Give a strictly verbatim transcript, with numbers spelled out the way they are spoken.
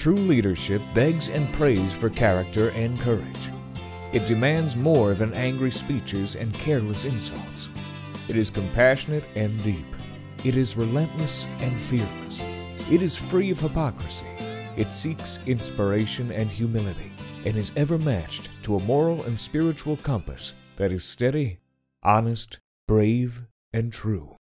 True leadership begs and prays for character and courage. It demands more than angry speeches and careless insults. It is compassionate and deep. It is relentless and fearless. It is free of hypocrisy. It seeks inspiration and humility, and is ever matched to a moral and spiritual compass that is steady, honest, brave, and true.